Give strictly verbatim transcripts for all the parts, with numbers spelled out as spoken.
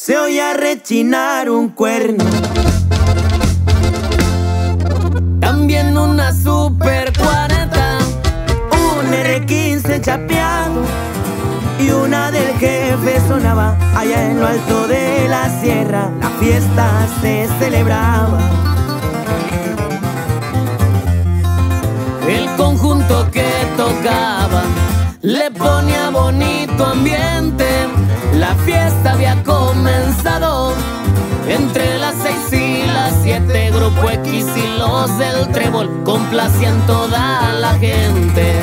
se oía rechinar un cuerno. También una Super cuarenta, un R quince chapeado y una del jefe sonaba. Allá en lo alto de la sierra la fiesta se celebraba. El conjunto que tocaba le ponía bonito ambiente. La fiesta había comenzado entre las seis y las siete. Grupo X y los del Trébol complacían toda la gente.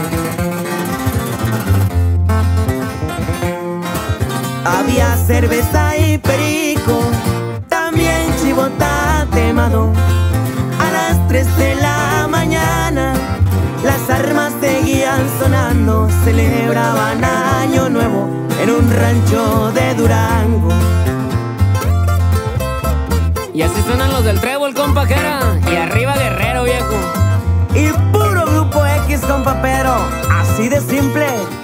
Había cerveza y perico, también chivota temado. A las tres de la mañana las armas seguían sonando. Celebraban Año Nuevo en un rancho de Durango. Y así suenan los del Trébol, compa Jera. Y arriba Guerrero, viejo. Y puro Grupo X, compa, pero así de simple.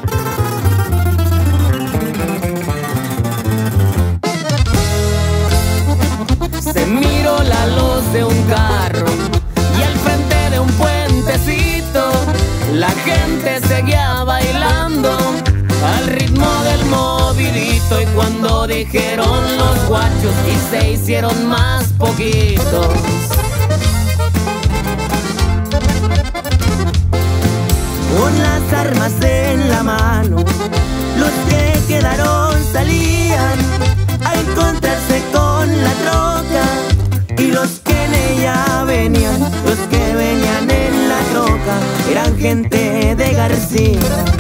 Se miró la luz de un carro y al frente de un puentecito la gente seguía bailando al ritmo del movidito. Y cuando dijeron los guachos y se hicieron más poquitos, con las armas en la mano, los que quedaron salían a encontrarse con la troca. Y los que en ella venían, los que venían en la troca, eran gente de García.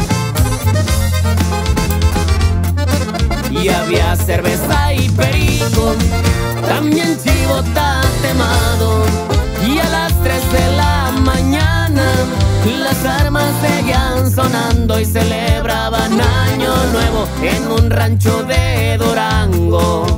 Y había cerveza y perico, también chivota temado. Y a las tres de la mañana las armas seguían sonando y celebraban Año Nuevo en un rancho de Durango.